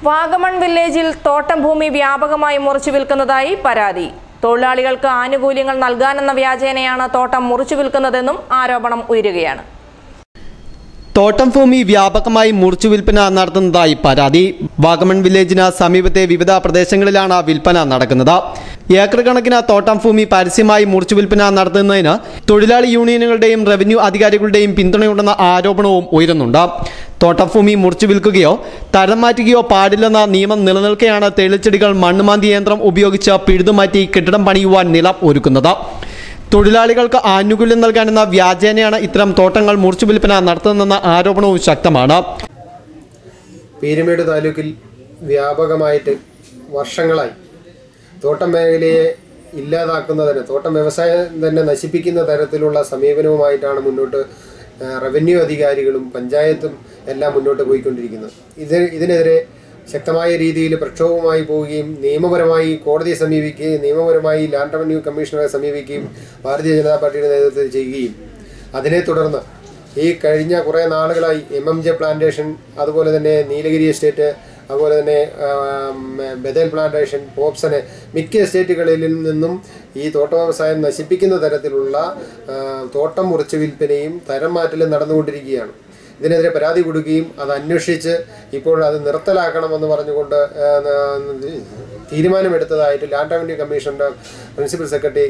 വാഗമൺ വില്ലേജിൽ തോട്ടം ഭൂമി വ്യാപകമായി മുറിച്ചു വിൽക്കുന്നതായി പരാതി. തൊഴിലാളികൾക്ക് ആനുകൂല്യങ്ങൾ നൽകാനെന്ന വ്യാജേനയാണ് തോട്ടം മുറിച്ചു വിൽക്കുന്നതെന്നും ആരോപണം ഉയരുകയാണ്. തോട്ടം ഭൂമി വ്യാപകമായി മുറിച്ചു വിൽപ്പന നടത്തുന്നതായി പരാതി. വാഗമൺ വില്ലേജിന് സമീപത്തെ വിവിധ പ്രദേശങ്ങളിലാണ് വിൽപ്പന നടക്കുന്നത്. ഏക്കർ കണക്കിന് തോട്ടം ഭൂമി പരസ്യമായി മുറിച്ചു വിൽപ്പന നടത്തുന്നതിന് തൊഴിലാളി യൂണിയനുകളുടെയും റവന്യൂ അധികാരികളുടെയും പിന്തുണയുണ്ടെന്ന ആരോപണവും ഉയരുന്നുണ്ട്. തോട്ടം ഭൂമി മുറിച്ചു വിൽക്കുകയോ തരം മാറ്റുകയോ പാടില്ലെന്ന നിയമം നിലനിൽക്കെയാണ് തെളിച്ചെടികൾ മണ്ണുമാന്തി യന്ത്രം ഉപയോഗിച്ച് പിഴുതുമാറ്റി കെട്ടിടം പണിയുവാൻ നിലം ഒരുക്കുന്നത്. തൊഴിലാളികൾക്ക് ആനുകൂല്യം നൽകാനെന്ന വ്യാജേനയാണ് ഇത്തരം തോട്ടങ്ങൾ മുറിച്ചു വിൽപ്പന നടത്തുന്നതെന്ന ആരോപണവും ശക്തമാണ്. പീരുമേട് താലൂക്കിൽ വ്യാപകമായിട്ട് വർഷങ്ങളായി തോട്ടം മേഖലയെ ഇല്ലാതാക്കുന്നതിന്, തോട്ടം വ്യവസായം തന്നെ നശിപ്പിക്കുന്ന തരത്തിലുള്ള സമീപനവുമായിട്ടാണ് മുന്നോട്ട് റവന്യൂ അധികാരികളും പഞ്ചായത്തും എല്ലാം മുന്നോട്ട് പോയിക്കൊണ്ടിരിക്കുന്നത്. ഇതിനെതിരെ ശക്തമായ രീതിയിൽ പ്രക്ഷോഭവുമായി പോവുകയും നിയമപരമായി കോടതിയെ സമീപിക്കുകയും നിയമപരമായി ലാൻഡ് റവന്യൂ കമ്മീഷണറെ സമീപിക്കുകയും ഭാരതീയ ജനതാ പാർട്ടിയുടെ നേതൃത്വത്തിൽ ചെയ്യുകയും അതിനെ തുടർന്ന് ഈ കഴിഞ്ഞ കുറേ നാളുകളായി MMJ പ്ലാന്റേഷൻ, അതുപോലെ തന്നെ നീലഗിരി എസ്റ്റേറ്റ്, അതുപോലെ തന്നെ ബദേൽ പ്ലാന്റേഷൻ, പോപ്സന് മിക്ക എസ്റ്റേറ്റുകളിൽ നിന്നും ഈ തോട്ട വ്യവസായം നശിപ്പിക്കുന്ന തരത്തിലുള്ള തോട്ടം മുറിച്ചു വിൽപ്പനയും തരം മാറ്റലും നടന്നുകൊണ്ടിരിക്കുകയാണ്. ഇതിനെതിരെ പരാതി കൊടുക്കുകയും അത് അന്വേഷിച്ച് ഇപ്പോൾ അത് നിർത്തലാക്കണമെന്ന് പറഞ്ഞുകൊണ്ട് തീരുമാനമെടുത്തതായിട്ട് ലാൻഡ് റവന്യൂ കമ്മീഷൻ്റെ പ്രിൻസിപ്പൽ സെക്രട്ടറി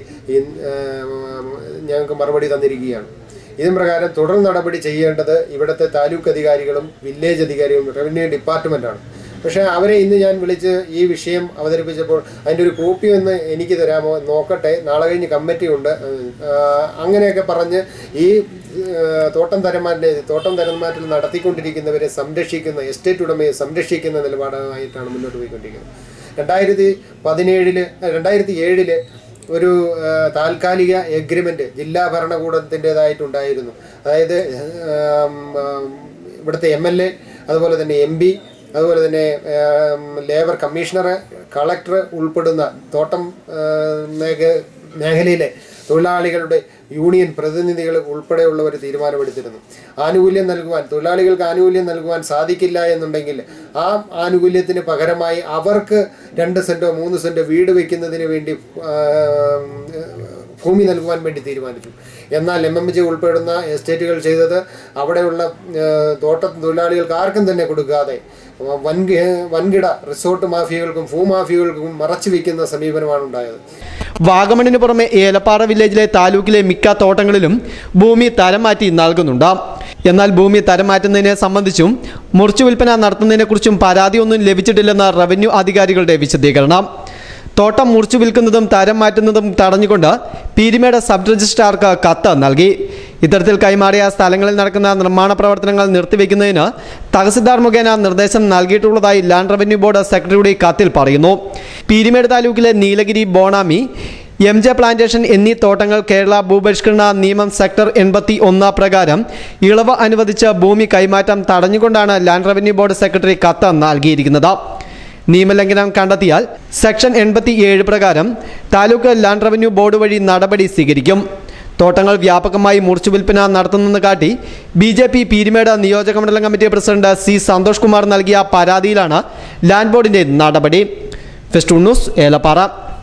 ഞങ്ങൾക്ക് മറുപടി തന്നിരിക്കുകയാണ്. ഇതിന് പ്രകാരം തുടർ നടപടി ചെയ്യേണ്ടത് ഇവിടുത്തെ താലൂക്ക് അധികാരികളും വില്ലേജ് അധികാരികളും റവന്യൂ ഡിപ്പാർട്ട്മെൻറ്റാണ്. പക്ഷേ അവരെ ഇന്ന് ഞാൻ വിളിച്ച് ഈ വിഷയം അവതരിപ്പിച്ചപ്പോൾ അതിൻ്റെ ഒരു കോപ്പി ഒന്ന് എനിക്ക് തരാമോ, നോക്കട്ടെ, നാളെ കഴിഞ്ഞ് കമ്മിറ്റി ഉണ്ട്, അങ്ങനെയൊക്കെ പറഞ്ഞ് ഈ തോട്ടം തരംമാറ്റൽ നടത്തിക്കൊണ്ടിരിക്കുന്നവരെ സംരക്ഷിക്കുന്ന, എസ്റ്റേറ്റ് ഉടമയെ സംരക്ഷിക്കുന്ന നിലപാടായിട്ടാണ് മുന്നോട്ട് പോയിക്കൊണ്ടിരിക്കുന്നത്. 2007 ഒരു താൽക്കാലിക എഗ്രിമെൻറ്റ് ജില്ലാ ഭരണകൂടത്തിൻ്റേതായിട്ടുണ്ടായിരുന്നു. അതായത് ഇവിടുത്തെ MLA, അതുപോലെ തന്നെ MP, അതുപോലെ തന്നെ ലേബർ കമ്മീഷണർ, കളക്ടർ ഉൾപ്പെടുന്ന തോട്ടം മേഖലയിലെ തൊഴിലാളികളുടെ യൂണിയൻ പ്രതിനിധികൾ ഉൾപ്പെടെയുള്ളവർ തീരുമാനമെടുത്തിരുന്നു. ആനുകൂല്യം നൽകുവാൻ, തൊഴിലാളികൾക്ക് ആനുകൂല്യം നൽകുവാൻ സാധിക്കില്ല എന്നുണ്ടെങ്കിൽ ആ ആനുകൂല്യത്തിന് പകരമായി അവർക്ക് 2 സെൻറ്റോ 3 സെൻറ്റോ വീട് വയ്ക്കുന്നതിന് വേണ്ടി ഭൂമി നൽകുവാൻ വേണ്ടി തീരുമാനിച്ചു. എന്നാൽ MMJ ഉൾപ്പെടുന്ന എസ്റ്റേറ്റുകൾ ചെയ്തത് അവിടെയുള്ള തോട്ട തൊഴിലാളികൾക്ക് ആർക്കും തന്നെ കൊടുക്കാതെ വൻകിട റിസോർട്ട് മാഫിയകൾക്കും ഭൂമാഫിയകൾക്കും മറച്ചു വയ്ക്കുന്ന സമീപനമാണ് ഉണ്ടായത്. വാഗമണിന് പുറമെ ഏലപ്പാറ വില്ലേജിലെ താലൂക്കിലെ മിക്ക തോട്ടങ്ങളിലും ഭൂമി തരം മാറ്റി നൽകുന്നുണ്ട്. എന്നാൽ ഭൂമി തരം മാറ്റുന്നതിനെ സംബന്ധിച്ചും മുറിച്ചു വിൽപ്പന നടത്തുന്നതിനെക്കുറിച്ചും പരാതിയൊന്നും ലഭിച്ചിട്ടില്ലെന്ന് റവന്യൂ അധികാരികളുടെ വിശദീകരണം. തോട്ടം മുറിച്ചു വിൽക്കുന്നതും തരം മാറ്റുന്നതും തടഞ്ഞുകൊണ്ട് പീരുമേട് സബ് രജിസ്ട്രാർക്ക് കത്ത് നൽകി. ഇത്തരത്തിൽ കൈമാറിയ സ്ഥലങ്ങളിൽ നടക്കുന്ന നിർമ്മാണ പ്രവർത്തനങ്ങൾ നിർത്തിവെക്കുന്നതിന് തഹസിൽദാർ മുഖേന നിർദ്ദേശം നൽകിയിട്ടുള്ളതായി ലാൻഡ് റവന്യൂ ബോർഡ് സെക്രട്ടറിയുടെ കത്തിൽ പറയുന്നു. പീരുമേട് താലൂക്കിലെ നീലഗിരി, ബോണാമി, MJ പ്ലാന്റേഷൻ എന്നീ തോട്ടങ്ങൾ കേരള ഭൂപരിഷ്കരണ നിയമം സെക്ടർ 81 പ്രകാരം ഇളവ് അനുവദിച്ച് ഭൂമി കൈമാറ്റം തടഞ്ഞുകൊണ്ടാണ് ലാൻഡ് റവന്യൂ ബോർഡ് സെക്രട്ടറി കത്ത് നൽകിയിരിക്കുന്നത്. നിയമലംഘനം കണ്ടെത്തിയാൽ സെക്ഷൻ 87 പ്രകാരം താലൂക്ക് ലാൻഡ് റവന്യൂ ബോർഡ് വഴി നടപടി സ്വീകരിക്കും. തോട്ടങ്ങൾ വ്യാപകമായി മുറിച്ചു വിൽപ്പന നടത്തുന്നെന്ന് കാട്ടി BJP പീരുമേട് നിയോജക മണ്ഡലം committee president C. Santhosh Kumar നൽകിയ പരാതിയിലാണ് ലാൻഡ് ബോർഡിന്റെ നടപടി. First news, Elappara.